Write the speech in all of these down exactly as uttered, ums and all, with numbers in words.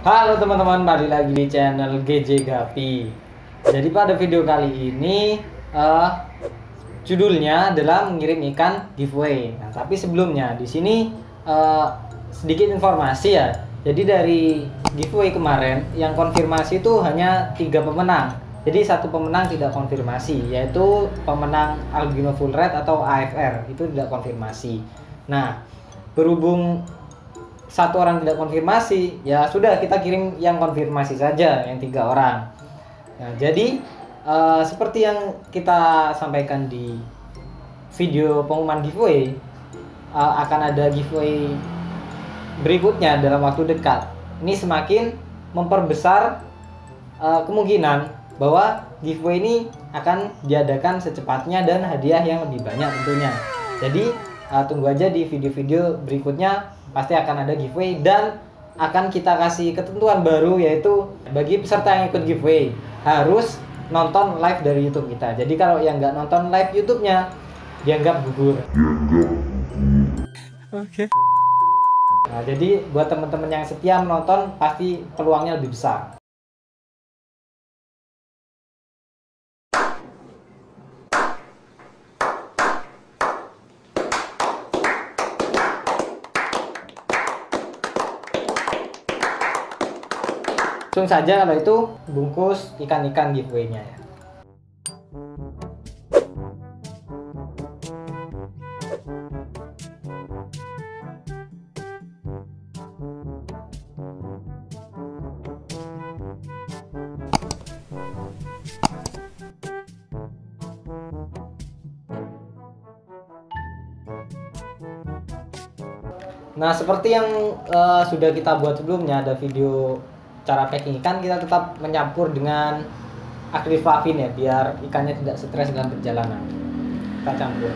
Halo teman-teman, balik lagi di channel G J Gapi. Jadi pada video kali ini uh, judulnya adalah mengirim ikan giveaway. Nah, tapi sebelumnya di sini uh, sedikit informasi ya. Jadi dari giveaway kemarin yang konfirmasi itu hanya tiga pemenang. Jadi satu pemenang tidak konfirmasi, yaitu pemenang albino full red atau A F R, itu tidak konfirmasi. Nah, berhubung satu orang tidak konfirmasi, ya sudah kita kirim yang konfirmasi saja, yang tiga orang. Nah, jadi uh, seperti yang kita sampaikan di video pengumuman giveaway, uh, akan ada giveaway berikutnya dalam waktu dekat. Ini semakin memperbesar uh, kemungkinan bahwa giveaway ini akan diadakan secepatnya dan hadiah yang lebih banyak tentunya. Jadi uh, tunggu aja di video-video berikutnya, pasti akan ada giveaway dan akan kita kasih ketentuan baru, yaitu bagi peserta yang ikut giveaway harus nonton live dari YouTube kita. Jadi kalau yang nggak nonton live YouTube-nya dianggap gugur. Oke. Okay. Nah, jadi buat teman-teman yang setia menonton pasti peluangnya lebih besar. Langsung saja kalau itu bungkus ikan-ikan giveaway-nya ya. Nah, seperti yang uh, sudah kita buat sebelumnya, ada video cara packing ikan, kita tetap menyampur dengan akrilik flavin ya, biar ikannya tidak stres dalam perjalanan. Kita campur.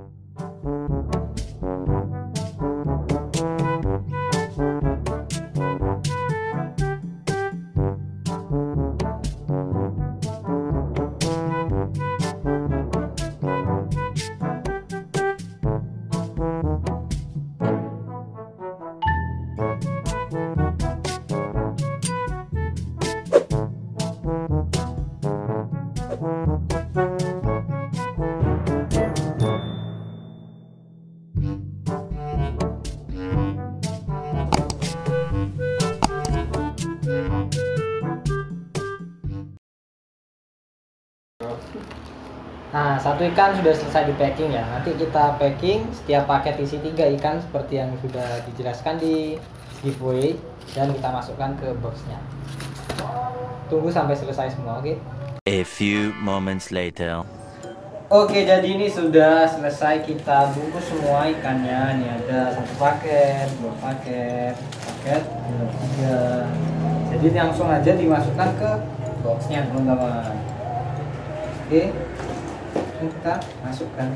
Nah, satu ikan sudah selesai di packing ya. Nanti kita packing setiap paket isi tiga ikan seperti yang sudah dijelaskan di giveaway, dan kita masukkan ke boxnya. Tunggu sampai selesai semua, oke? Okay? A few moments later. Oke, jadi ini sudah selesai, kita bungkus semua ikannya. Ini ada satu paket, dua paket, paket, dua, tiga. Jadi langsung aja dimasukkan ke boxnya, teman-teman. Oke, ini kita masukkan.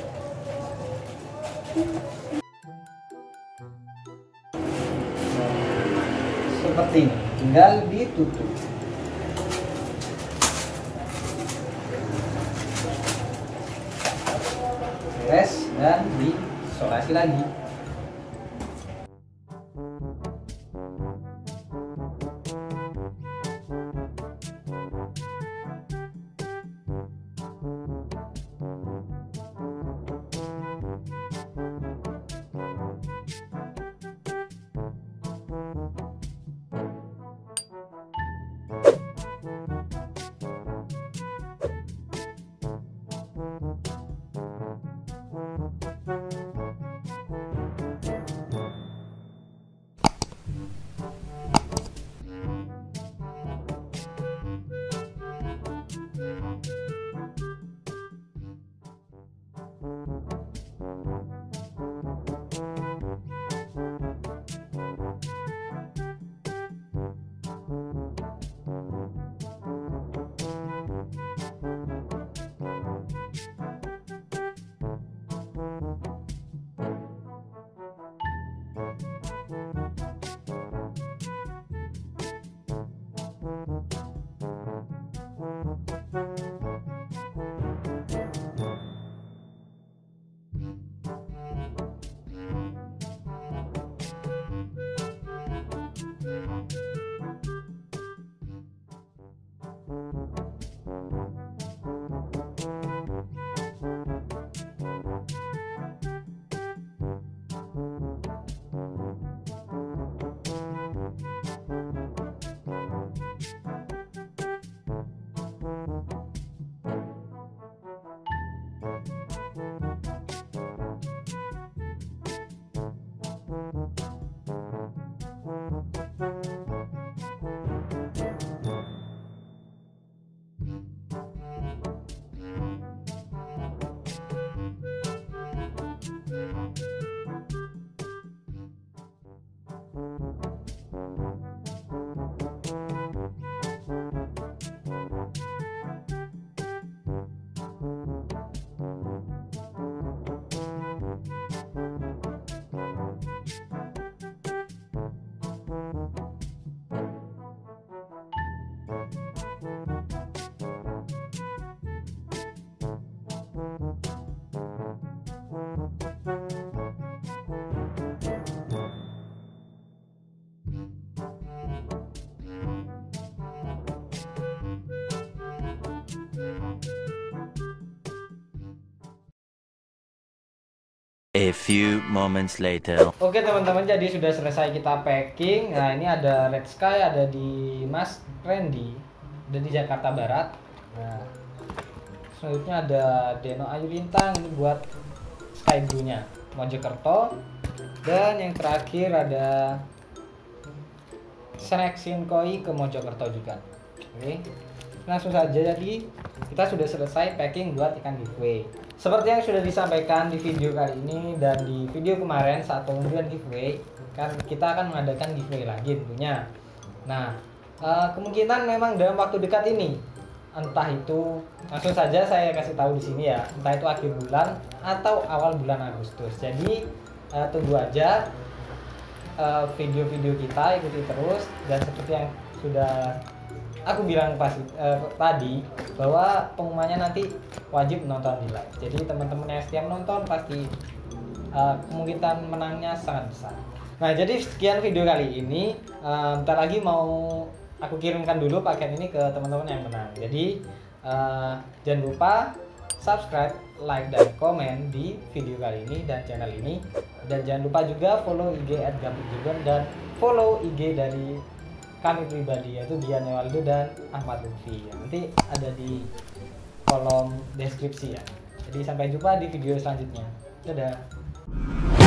Seperti ini, tinggal ditutup. Beres dan diisolasi lagi. A few moments later. Oke teman-teman, jadi sudah selesai kita packing. Nah ini ada Red Sky, ada di Mas Randy, ada di Jakarta Barat. Nah selanjutnya ada Deno Ayu Lintang, ini buat Sky Blue nya Mojokerto. Dan yang terakhir ada Snack Koi ke Mojokerto juga. Oke, langsung saja, jadi kita sudah selesai packing buat ikan giveaway. Seperti yang sudah disampaikan di video kali ini dan di video kemarin saat pengundian giveaway, kan kita akan mengadakan giveaway lagi tentunya. Nah, uh, kemungkinan memang dalam waktu dekat ini, entah itu langsung saja saya kasih tahu di sini ya, entah itu akhir bulan atau awal bulan Agustus. Jadi uh, tunggu aja video-video uh, kita, ikuti terus. Dan seperti yang sudah aku bilang pas uh, tadi, bahwa pengumumannya nanti wajib menonton di live. Jadi teman-teman yang setiap menonton pasti uh, kemungkinan menangnya sangat besar. Nah jadi sekian video kali ini. Uh, bentar lagi mau aku kirimkan dulu paket ini ke teman-teman yang menang. Jadi uh, jangan lupa subscribe, like, dan komen di video kali ini dan channel ini. Dan jangan lupa juga follow I G at Gambut Juga, dan follow I G dari kami pribadi, yaitu Dian Ewaldo dan Ahmad Lutfi. Nanti ada di kolom deskripsi ya. Jadi sampai jumpa di video selanjutnya. Dadah.